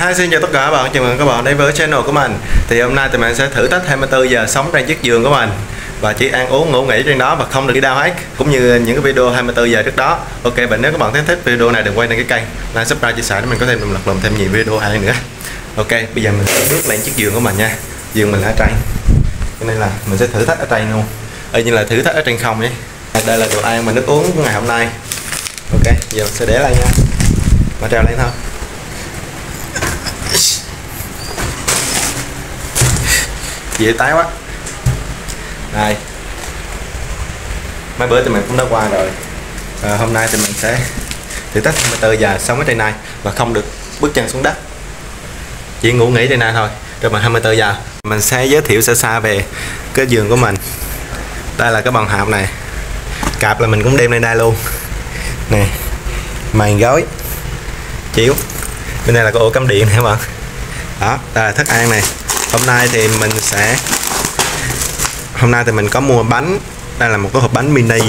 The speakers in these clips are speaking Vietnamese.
Hi, xin chào tất cả các bạn, chào mừng các bạn đến với channel của mình. Thì hôm nay tụi mình sẽ thử thách 24 giờ sống trên chiếc giường của mình và chỉ ăn uống ngủ nghỉ trên đó và không được đi đâu hết, cũng như những cái video 24 giờ trước đó. Ok, và nếu các bạn thấy thích video này đừng quên đăng ký kênh, like, subscribe, chia sẻ để mình có thêm động lực làm thêm nhiều video hay nữa. Ok, bây giờ mình sẽ bước lên chiếc giường của mình nha. Giường mình ở trên, cho nên là mình sẽ thử thách ở trên luôn, như là thử thách ở trên không nhé. Đây là đồ ăn và nước uống của ngày hôm nay. Ok, giờ mình sẽ để lại nha, mà treo lên thôi. Dễ tái quá. Đây, mấy bữa tụi mình cũng đã qua rồi. Hôm nay tụi mình sẽ thử thách 24 giờ sống ở trên này và không được bước chân xuống đất, chỉ ngủ nghỉ trên này thôi. Rồi mà 24 giờ mình sẽ giới thiệu sơ xa về cái giường của mình. Đây là cái bàn học này, cạp là mình cũng đem lên đây luôn nè, màn gối, chiếu, bên đây là cái ổ cắm điện này các bạn. Đó, đây là thức ăn này. Hôm nay thì mình có mua bánh. Đây là một cái hộp bánh mini,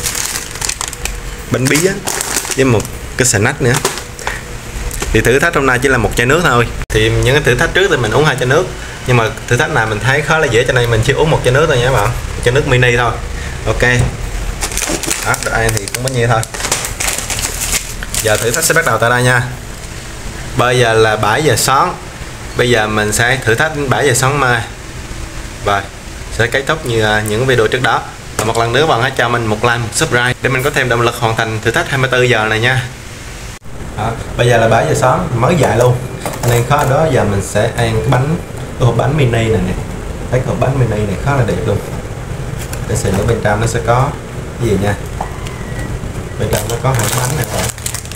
bánh bí á, với một cái snack nữa. Thì thử thách hôm nay chỉ là một chai nước thôi. Thì những cái thử thách trước thì mình uống 2 chai nước, nhưng mà thử thách này mình thấy khá là dễ cho nên mình chỉ uống một chai nước thôi nha các bạn, chai nước mini thôi. Ok, đó, đồ ăn thì cũng có nhiêu thôi. Giờ thử thách sẽ bắt đầu tại đây nha. Bây giờ là 7 giờ sáng. Bây giờ mình sẽ thử thách 7 giờ sáng mai và sẽ kết thúc như những video trước đó. Và một lần nữa bạn hãy cho mình một like, một subscribe để mình có thêm động lực hoàn thành thử thách 24 giờ này nha. Đó, bây giờ là 7 giờ sáng, mới dậy luôn nên khó đó. Giờ mình sẽ ăn cái bánh, cái hộp bánh mini này nè. Cái hộp bánh mini này khá là đẹp luôn. Để xem ở bên trong nó sẽ có cái gì nha. Bên trong nó có hạt bánh này rồi,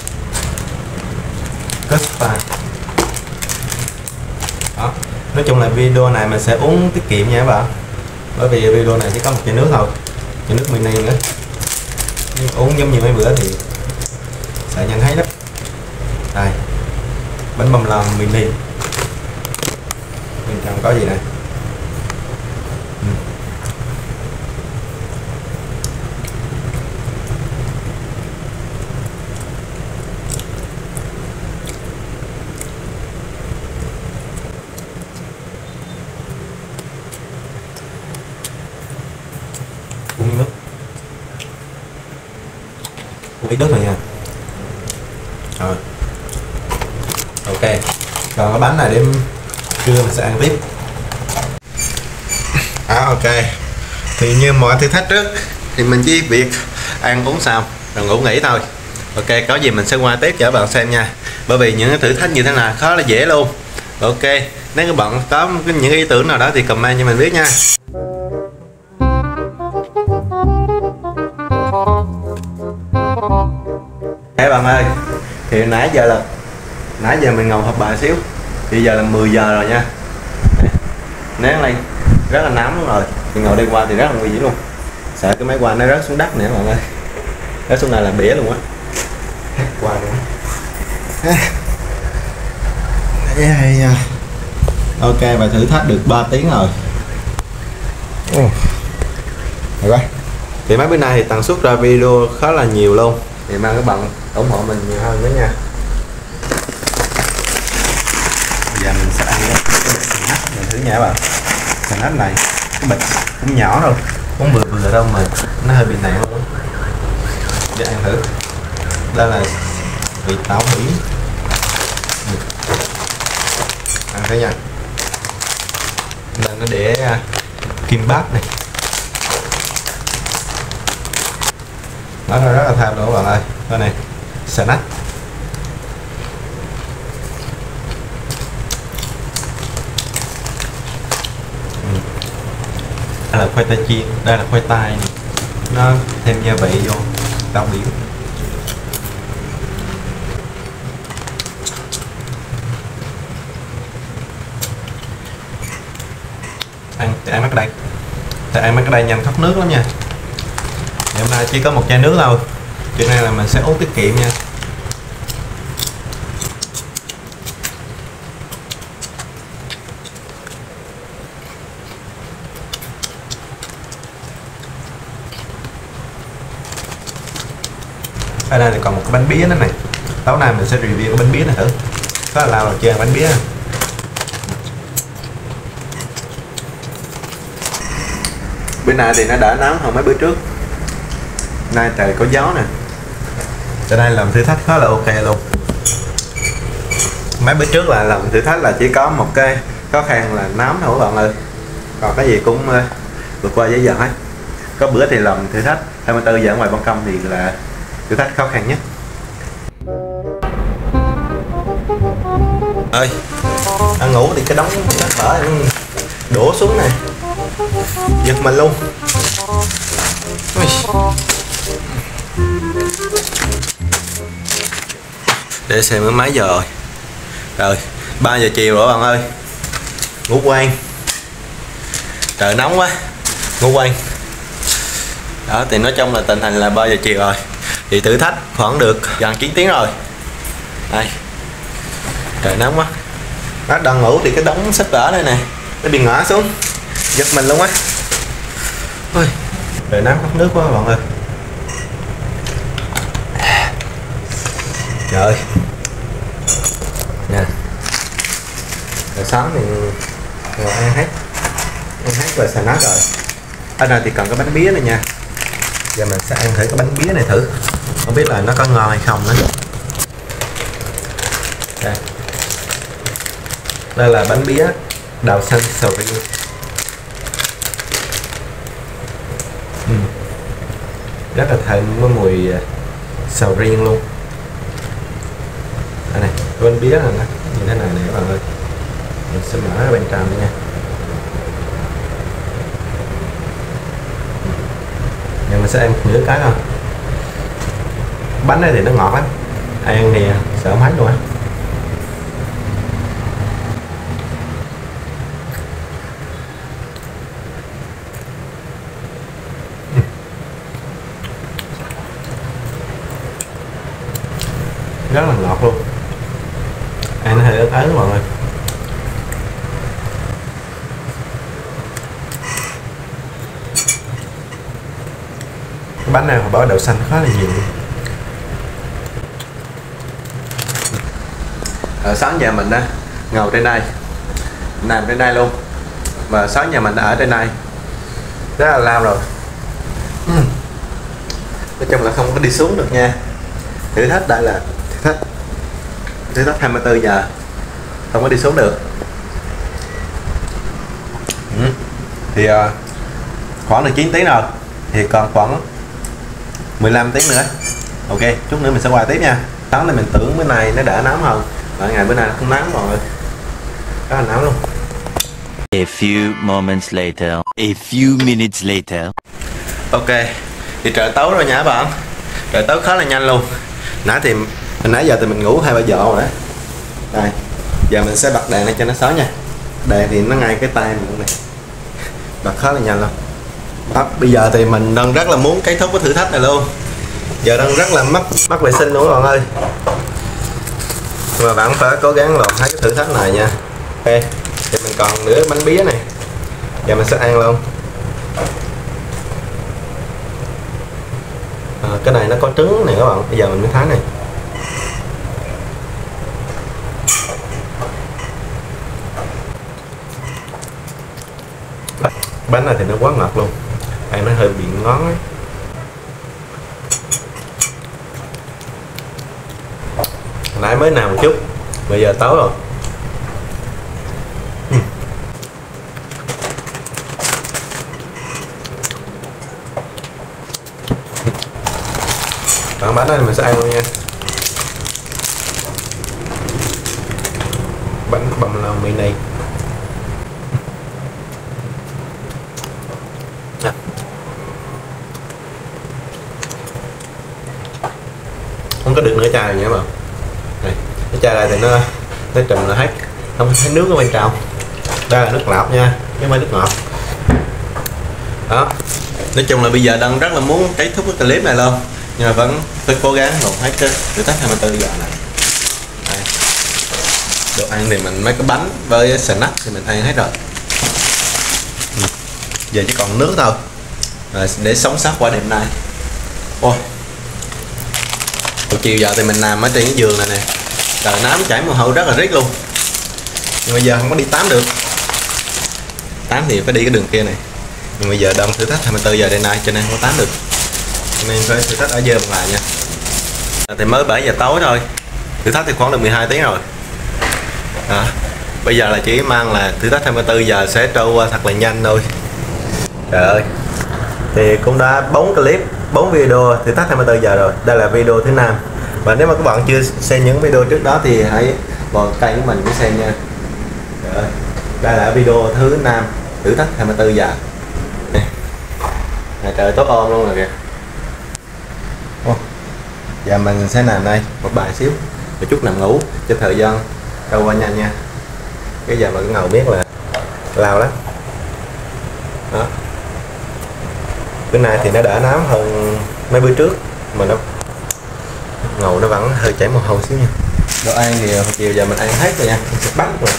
custard. Đó. Nói chung là video này mình sẽ uống tiết kiệm nha các bạn, bởi vì video này chỉ có một chai nước thôi, chai nước mini nữa. Nhưng uống giống như mấy bữa thì sẽ nhanh thấy lắm. Đây, bánh bông lan mini, bên trong có gì này. Uống nước, uống ít nước thôi nha. Rồi, ok, còn cái bánh này để trưa mình sẽ ăn tiếp. Ok, thì như mọi thử thách trước thì mình chỉ việc ăn uống xong rồi ngủ nghỉ thôi. Ok, có gì mình sẽ qua tiếp cho các bạn xem nha, bởi vì những cái thử thách như thế này khá là dễ luôn. Ok, nếu các bạn có những ý tưởng nào đó thì comment cho mình biết nha. Các bạn ơi, thì nãy giờ mình ngồi họp bài xíu, thì giờ là 10 giờ rồi nha. Nén lên rất là nóng rồi, thì ngồi đi qua thì rất là nguy hiểm luôn, sợ cái máy quay nó rớt xuống đất nữa các bạn ơi, rớt xuống này là bể luôn á. Qua nữa. Ok, và thử thách được 3 tiếng rồi. Được rồi. Thì mấy bữa nay thì tần suất ra video khá là nhiều luôn, thì mong các bạn ủng hộ mình nhiều hơn nữa nha. Bây giờ mình sẽ ăn cái bịch snack mình thử nha các bạn. Snack này cái bịch cũng nhỏ đâu, cũng vừa đâu mà nó hơi bị nặng luôn. Để ăn thử. Đây là vị táo biển. Ăn thử nha. Đây nó để kim bát này. Nó rất là tham luôn các bạn ơi. Đây này, snack. Đây là khoai tây chiên, đây là khoai tây, nó thêm gia vị vô, tao biển. Ăn mấy cái đây, tại ăn mấy cái đây nhanh thoát nước lắm nha. Thì hôm nay chỉ có một chai nước thôi, cho nên là mình sẽ uống tiết kiệm nha. Ở đây thì còn một cái bánh bía nữa này. Tối nay mình sẽ review cái bánh bía này thử. Có là lâu rồi chưa ăn bánh bía. Bữa nay thì nó đỡ nóng hơn mấy bữa trước. Nay trời có gió nè, cho nên làm thử thách khá là ok luôn. Mấy bữa trước là làm thử thách là chỉ có một cái khó khăn là nóng thôi các bạn ơi, còn cái gì cũng vượt qua dễ dàng hết. Có bữa thì làm thử thách 24 giờ ở ngoài ban công thì là thử thách khó khăn nhất. Ơi, ăn ngủ thì cái đống đất vỡ đổ xuống này, giật mình luôn. Để xem mấy giờ rồi. Rồi 3 giờ chiều rồi bạn ơi, ngủ quang. Trời nóng quá, ngủ quang. Đó thì nói chung là tình hình là 3 giờ chiều rồi. Thì thử thách khoảng được gần 9 tiếng rồi. Đây, trời nóng quá. Nó đang ngủ thì cái đống sách vở đây nè nó bị ngã xuống, giật mình luôn á. Ôi, trời nắng khóc nước quá bạn ơi. Trời ơi nè, rồi sáng thì rồi ăn hết rồi xà nát rồi. Ở đây thì cần cái bánh bía này nha. Giờ mình sẽ ăn thử cái bánh bía này thử, không biết là nó có ngon hay không nữa. Đây, đây là bánh bía đào xanh sầu riêng. Rất là thơm, có mùi sầu riêng luôn. Đây này, bánh bía này như thế này nè các bạn ơi. Mình sẽ mở ở bên trong nữa nha. Nhưng mình sẽ ăn nửa cái thôi. Bánh này thì nó ngọt lắm, ăn thì sợ không hết luôn á. Rất là ngọt luôn, ăn nó hơi ớn ớn mọi người. Cái bánh này họ bỏ đậu xanh khá là nhiều. Ở sáng giờ mình đã ngồi trên đây, nằm trên đây luôn, và sáng giờ mình đã ở trên đây rất là lâu rồi. Nói chung là không có đi xuống được nha. Thử thách đây là thử thách 24 giờ không có đi xuống được. Thì khoảng được 9 tiếng rồi, thì còn khoảng 15 tiếng nữa. Ok, chút nữa mình sẽ qua tiếp nha. Sáng này mình tưởng bữa nay nó đỡ nóng hơn, ở ngày bữa nay nó không nóng rồi, rất là nóng luôn. A few moments later, a few minutes later. Ok, thì trời tối rồi nha các bạn. Trời tối khá là nhanh luôn. Nãy giờ thì mình ngủ 2-3 giờ rồi đấy. Đây, giờ mình sẽ bật đèn lên cho nó sáng nha. Đèn thì nó ngay cái tay mình luôn này, bật khá là nhanh luôn. Đó, bây giờ thì mình đang rất là muốn kết thúc cái thử thách này luôn. Giờ đang rất là mất vệ sinh luôn các bạn ơi. Mà bạn phải cố gắng làm hết cái thử thách này nha. Ok, thì mình còn nửa bánh bía này, giờ mình sẽ ăn luôn. Cái này nó có trứng này các bạn, bây giờ mình mới thái này. Bánh này thì nó quá ngọt luôn, ăn nó hơi bị ngón ấy. Nãy mới nào một chút, bây giờ tối rồi. Còn bánh này mình sẽ ăn luôn nha. Bánh bông lan mini. Không có được nửa chai rồi nha các bạn. Đây, cái chai này thì nó trùm là hết, không thấy nước ở bên trong. Đây là nước lọc nha, chứ không phải nước ngọt. Đó, nói chung là bây giờ đang rất là muốn kết thúc cái clip này luôn, nhưng mà vẫn phải cố gắng làm hết cái thử thách 24 giờ này. Đây, đồ ăn thì mình mấy cái bánh với snack thì mình ăn hết rồi. Giờ chỉ còn nước thôi để sống sót qua đêm nay. Ôi, buổi chiều giờ thì mình nằm ở trên cái giường này nè, Trời, nám chảy mồ hôi rất là riết luôn. Nhưng bây giờ không có đi tắm được. Tắm thì phải đi cái đường kia này. Nhưng bây giờ đang thử thách 24 giờ day night cho nên không có tắm được. Cho nên phải thử thách ở dơ bằng lại nha. Thì mới 7 giờ tối thôi. Thử thách thì khoảng được 12 tiếng rồi. Bây giờ là chỉ mang là thử thách 24 giờ sẽ trôi qua thật là nhanh thôi. Trời ơi. Thì cũng đã 4 clip, 4 video thử thách 24 giờ rồi. Đây là video thứ 5. Và nếu mà các bạn chưa xem những video trước đó thì hãy vào kênh của mình để xem nha. Trời ơi. Đây là video thứ 5 thử thách 24 giờ. Trời tốt ôm luôn rồi kìa. Giờ mình sẽ làm đây một bài xíu một chút nằm ngủ cho thời gian trôi qua nhanh nha. Cái giờ mà cái ngầu biết là lao lắm đó. Bữa nay thì nó đỡ nám hơn mấy bữa trước mà nó ngầu nó vẫn hơi chảy mồ hôi xíu nha. Đồ ăn thì hồi chiều giờ mình ăn hết rồi nha. Mình sẽ bánh rồi,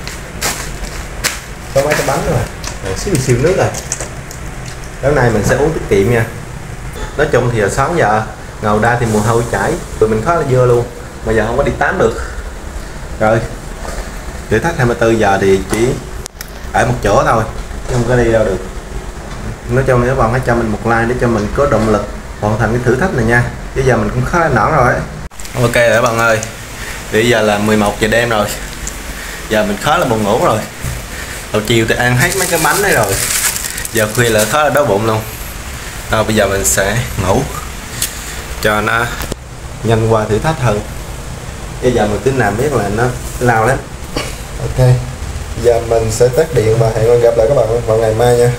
có mấy cái bánh rồi, xíu nước rồi. Tối nay mình sẽ uống tiết kiệm nha. Nói chung thì 6 giờ ngầu ra thì mồ hôi chảy, tụi mình khá là dơ luôn, mà giờ không có đi tắm được. Rồi thử thách 24 giờ thì chỉ ở một chỗ thôi chứ không có đi đâu được. Nói chung là các bạn hãy cho mình một like để cho mình có động lực hoàn thành cái thử thách này nha. Bây giờ mình cũng khá là nản rồi. Ok rồi các bạn ơi, bây giờ là 11 giờ đêm rồi, giờ mình khá là buồn ngủ rồi. Hồi chiều thì ăn hết mấy cái bánh đấy rồi, giờ khuya là khá là đói bụng luôn. Bây giờ mình sẽ ngủ cho nó nhanh qua thử thách hơn. Bây giờ mình tính làm biết là nó lao lắm. Ok, giờ mình sẽ tắt điện và hẹn gặp lại các bạn vào ngày mai nha.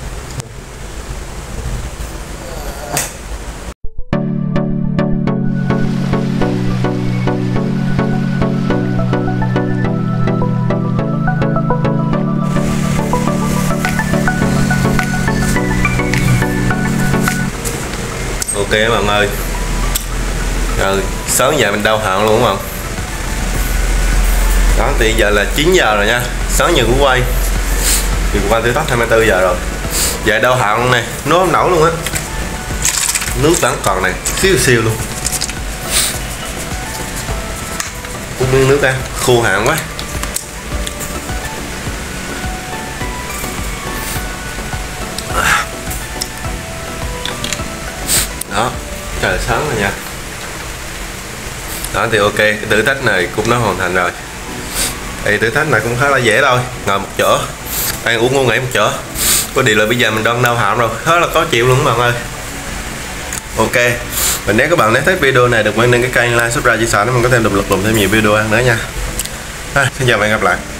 Ok các bạn ơi, rồi 6 giờ mình đau họng luôn đúng không? Đó thì giờ là 9 giờ rồi nha, 6 giờ của quay thì qua thử thách 24 giờ rồi. Giờ đau họng này, nó không nổi luôn á, nước vẫn còn này, xíu luôn. Uống miếng nước ra, khô hạn quá. Đó, trời sáng rồi nha. Đó thì ok, cái thử thách này cũng đã hoàn thành rồi. Thì thử thách này cũng khá là dễ thôi, ngồi một chỗ, ăn uống ngon nghỉ một chỗ. Có điều là bây giờ mình đang đau họng rồi, khá là khó chịu luôn các bạn ơi. Ok, và nếu các bạn thấy video này được quan đến cái kênh like, subscribe, chia sẻ để mình có thêm động lực làm thêm nhiều video ăn nữa nha. Xin chào và hẹn gặp lại.